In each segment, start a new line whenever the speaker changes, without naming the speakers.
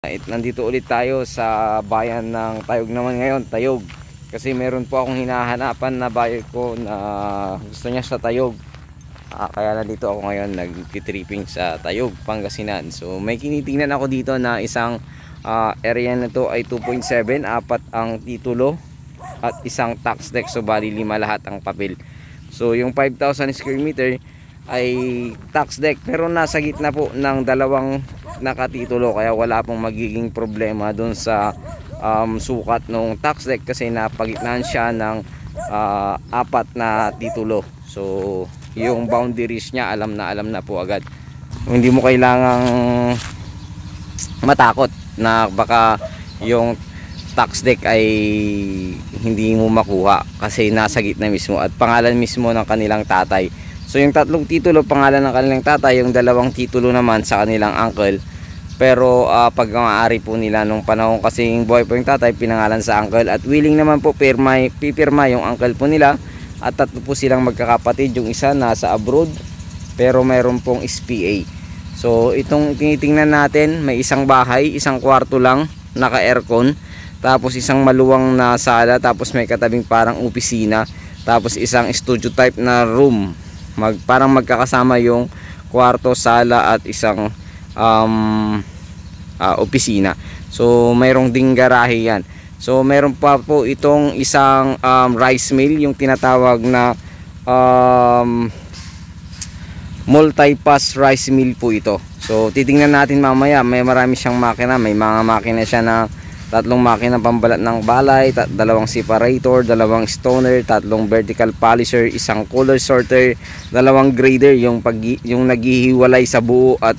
nandito ulit tayo sa bayan ng Tayog naman ngayon, Tayog. Kasi meron po akong hinahanapan na buyer ko na gusto niya sa Tayog. Kaya nandito ako ngayon nag-tripping sa Tayog, Pangasinan. So may kinitingnan ako dito na isang area na to ay 2.7, apat ang titulo at isang tax deck. So bali 5 lahat ang papel. So yung 5,000 square meter ay tax deck, pero nasa gitna po ng dalawang nakatitulo, kaya wala pong magiging problema doon sa sukat ng tax deck kasi napagitnaan siya ng apat na titulo. So yung boundaries niya alam na po agad. Hindi mo kailangang matakot na baka yung tax deck ay hindi mo makuha kasi nasa gitna mismo at pangalan mismo ng kanilang tatay. So yung tatlong titulo pangalan ng kanilang tatay, yung dalawang titulo naman sa kanilang uncle. Pero pag maaari po nila nung panahon kasi yung buhay po yung tatay, pinangalan sa uncle, at willing naman po pipirma yung uncle po nila. At tatlo po silang magkakapatid, yung isa nasa abroad pero mayroon pong SPA. So itong tinitingnan natin, may isang bahay, isang kwarto lang, naka aircon, tapos isang maluwang na sala, tapos may katabing parang opisina, tapos isang studio type na room. Parang magkakasama yung kwarto, sala at isang opisina. So mayroong ding garahe yan. So mayroon pa po itong isang rice mill, yung tinatawag na multi-pass rice mill po ito. So titingnan natin mamaya, may marami siyang makina, may mga makina siya na tatlong makina pambalat ng balay, dalawang separator, dalawang stoner, tatlong vertical polisher, isang color sorter, dalawang grader, yung naghihiwalay sa buo, at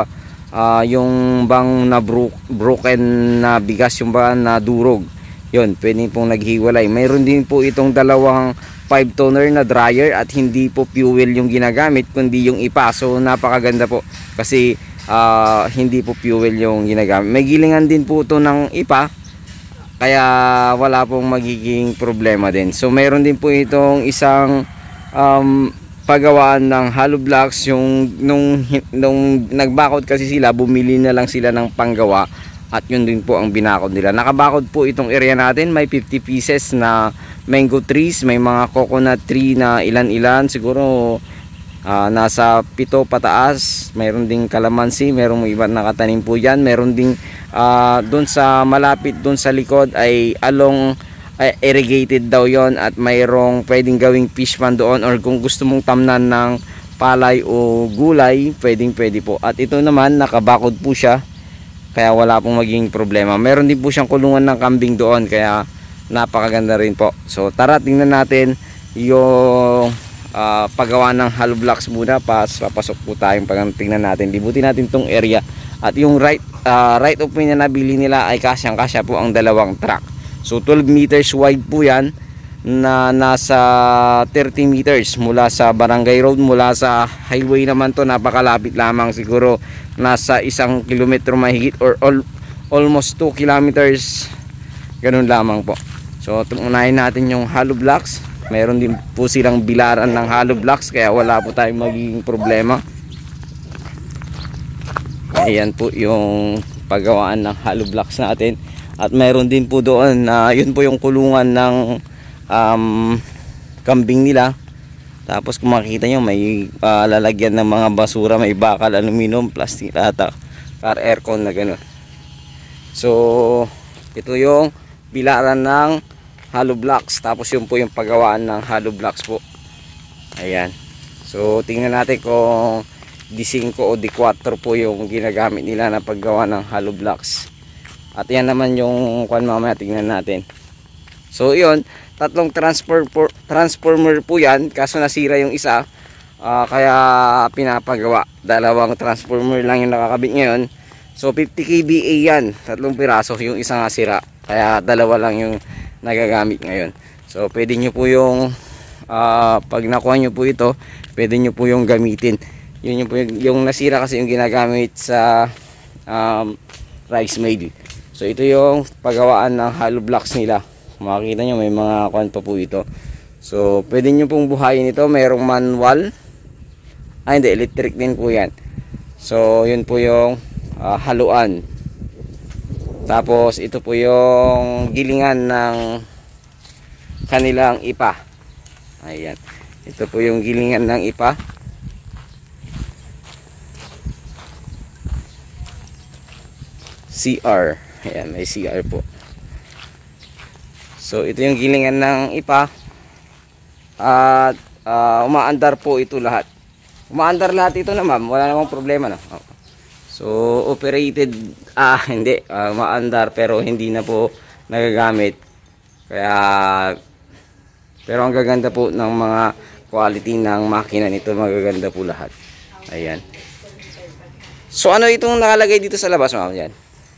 yung bang na broken na bigas, yung bang na durog, yun pwede pong naghiwalay. Mayroon din po itong dalawang 5 toner na dryer at hindi po fuel yung ginagamit kundi yung ipa. So napakaganda po kasi hindi po fuel yung ginagamit. May gilingan din po ito ng ipa, kaya wala pong magiging problema din. So mayroon din po itong isang paggawaan ng hollow blocks. Yung nung nagbakod kasi sila, bumili na lang sila ng panggawa at yun din po ang binakod nila. Nakabakod po itong area natin, may 50 pieces na mango trees, may mga coconut tree na ilan-ilan, siguro nasa 7 pataas. Mayroon ding kalamansi, mayroong iba nakatanim po yan. Mayroon ding doon sa malapit doon sa likod ay irrigated daw yon, at mayroong pwedeng gawing fish pond doon, or kung gusto mong tamnan ng palay o gulay, pwede po. At ito naman nakabakod po siya, kaya wala pong magiging problema. Meron din po siyang kulungan ng kambing doon, kaya napakaganda rin po. So tara, tingnan natin yung paggawa ng hollow blocks muna. Papasok po tayong tingnan natin, libutin natin tong area. At yung right of way na nabili nila ay kasyang kasya po ang dalawang truck. So 12 meters wide po yan, na nasa 30 meters mula sa barangay road. Mula sa highway naman to napakalapit lamang, siguro nasa 1 kilometro mahigit, or almost 2 kilometers, ganun lamang po. So unahin natin yung hollow blocks. Meron din po silang bilaran ng hollow blocks, kaya wala po tayong magiging problema. Ayan po yung paggawaan ng hollow blocks natin. At meron din po doon yun po yung kulungan ng kambing nila. Tapos kung makikita nyo, may lalagyan ng mga basura, may bakal, aluminum, plastic, car aircon na gano'n. So ito yung bilaran ng hollow blocks. Tapos yun po yung paggawaan ng hollow blocks po. Ayan. So tingnan natin kung D5 o D4 po yung ginagamit nila na paggawa ng hollow blocks. At yan naman yung mamaya tingnan natin. So yun, tatlong transformer po yan, kaso nasira yung isa, kaya pinapagawa. Dalawang transformer lang yung nakakabit ngayon. So 50 kVA yan, tatlong piraso, yung isa nga sira, kaya dalawa lang yung nagagamit ngayon. So pwede nyo po yung pag nakuha nyo po ito, pwede nyo po yung gamitin. Yun yung nasira kasi yung ginagamit sa rice mill. So ito yung paggawaan ng hollow blocks nila. Makikita nyo may mga kuwan pa po ito. So pwede nyo pong buhayin ito. Mayroong manual, hindi, electric din po yan. So yun po yung haluan. Tapos ito po yung gilingan ng kanilang ipa. Ayan. Ito po yung gilingan ng ipa. CR. Ayan, may CR po. So ito yung gilingan ng ipa. At umaandar po ito lahat. Umaandar lahat ito na ma'am. Wala namang problema na. So operated, hindi, umaandar pero hindi na po nagagamit. Kaya pero ang gaganda po ng mga quality ng makina nito, magaganda po lahat. Ayan. So ano itong nakalagay dito sa labas ma'am? Yan.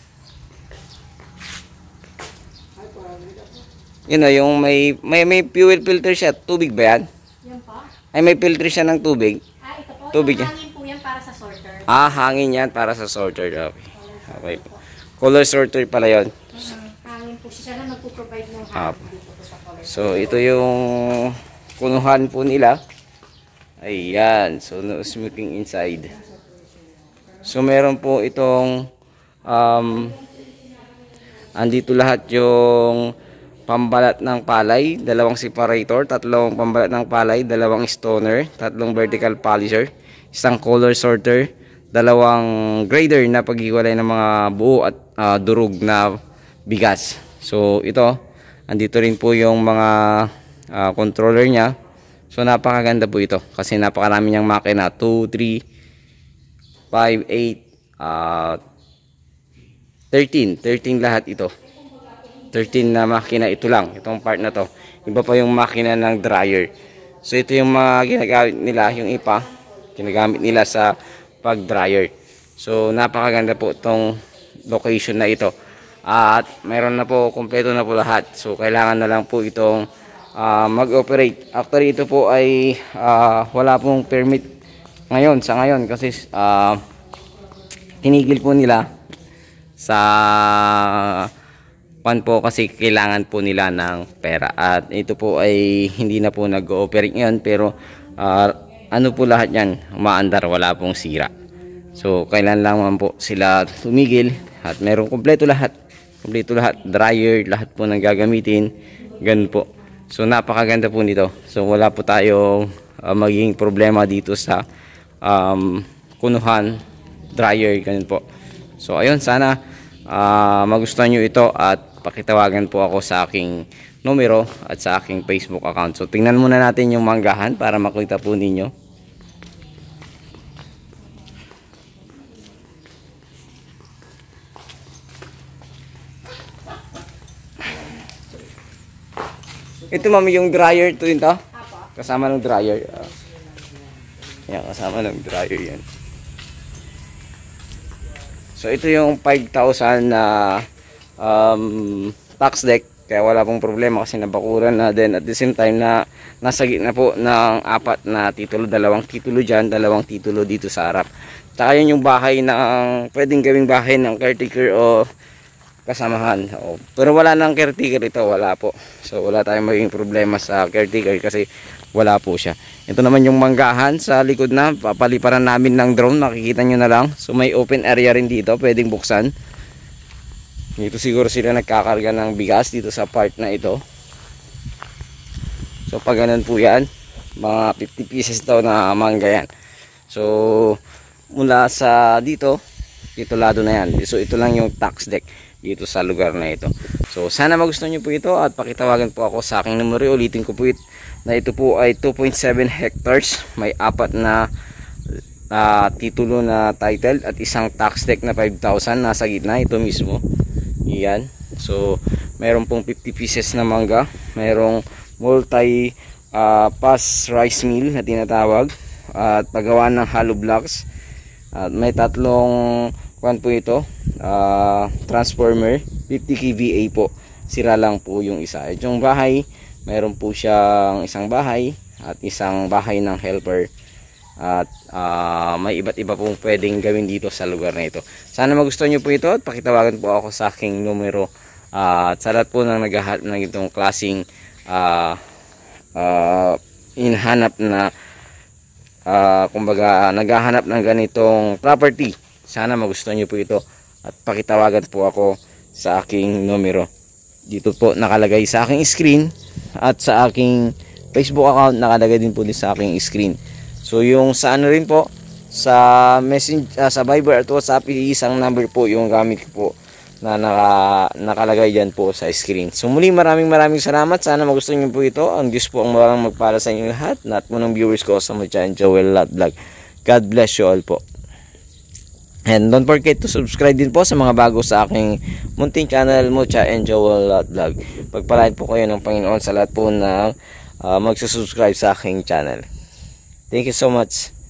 Yun o, yung may fuel filter siya. Tubig ba yan?
Yan pa?
Ay, may filter siya ng tubig.
Ito po.
Tubig
Yung
yan.
hangin po yan para sa sorter.
Hangin yan para sa sorter. Okay. Okay. Color sorter pala yun.
Hangin po siya na nagpo-provide ng hangin dito po sa color.
So, ito yung kunuhan po nila. Ayan. So, no smoking inside. So, meron po itong andito lahat yung pambalat ng palay, dalawang separator, tatlong pambalat ng palay, dalawang stoner, tatlong vertical polisher, isang color sorter, dalawang grader na paghiwalay ng mga buo at durug na bigas. So ito, andito rin po yung mga controller niya. So napakaganda po ito kasi napakarami niyang makina, 2, 3, 5, 8, 13 lahat ito. 13 na makina, ito lang, itong part na to. Iba pa yung makina ng dryer. So ito yung mga ginagamit nila, yung ipa, ginagamit nila sa pag-dryer. So napakaganda po itong location na ito. At mayroon na po, kompleto na po lahat. So kailangan na lang po itong mag-operate. Actually ito po ay wala pong permit ngayon, sa ngayon, kasi tinigil po nila sa po kasi kailangan po nila ng pera. At ito po ay hindi na po nag-ooperate ngayon, pero ano po lahat yan, umaandar, wala pong sira. So kailan lang man po sila tumigil at meron kompleto lahat, dryer, lahat po nang gagamitin, ganun po. So napakaganda po nito. So wala po tayong magiging problema dito sa kunuhan, dryer, ganun po. So ayun, sana magustuhan nyo ito at pakitawagan po ako sa aking numero at sa aking Facebook account. So tingnan muna natin yung manggahan para makita po ninyo. Ito mami yung dryer to yun to? Kasama ng dryer. Yan, kasama ng dryer yan. So ito yung 5,000 na tax deck, kaya wala pong problema kasi nabakuran na din. At the same time na nasa gitna po ng apat na titulo, dalawang titulo dyan, dalawang titulo dito sa harap. Tsaka yun yung bahay na pwedeng gawing bahay ng caretaker o kasamahan. Pero wala nang caretaker ito, wala po. So wala tayong magiging problema sa caretaker kasi wala po siya. Ito naman yung manggahan sa likod na, papaliparan namin ng drone, makikita nyo na lang. So may open area rin dito, pwedeng buksan. Dito siguro sila nagkakarga ng bigas dito sa part na ito. So pag ganun po yan, mga 50 pieces daw na mangga yan. So mula sa dito lado na yan. So ito lang yung tax deck dito sa lugar na ito. So sana magustuhan nyo po ito at pakitawagan po ako sa aking numero. Ulitin ko po na ito po ay 2.7 hectares. May apat na titulo na title at isang tax deck na 5,000 nasa gitna. Ito mismo. Yan. So mayroon pong 50 pieces na mangga. Mayroong multi pass rice mill na tinatawag at paggawa ng hollow blocks. At may tatlong po ito, transformer, 50 kVA po. Sira lang po yung isa. Yung bahay, mayroon po siyang isang bahay at isang bahay ng helper. At may iba't iba pong pwedeng gawin dito sa lugar na ito. Sana magustuhan nyo po ito at pakitawagan po ako sa aking numero. At sa lahat po ng naghahanap ng itong klaseng inhanap na kumbaga naghahanap ng ganitong property, sana magustuhan nyo po ito at pakitawagan po ako sa aking numero. Dito po nakalagay sa aking screen at sa aking Facebook account nakalagay din po din sa aking screen. So yung sa ano rin po sa sa Viber at WhatsApp, isang number po yung gamit ko po na nakalagay dyan po sa screen. So muli maraming salamat. Sana magustuhan niyo po ito. Ang Diyos po ang maraming magpala sa inyo lahat. Lahat po ng viewers ko sa my channel, Joel Lot Vlog. God bless you all po. And don't forget to subscribe din po sa mga bago sa aking munting channel, Mucha and Joel Lot Vlog. Pagpalain po kayo ng Panginoon sa lahat po na magsusubscribe sa aking channel. Thank you so much.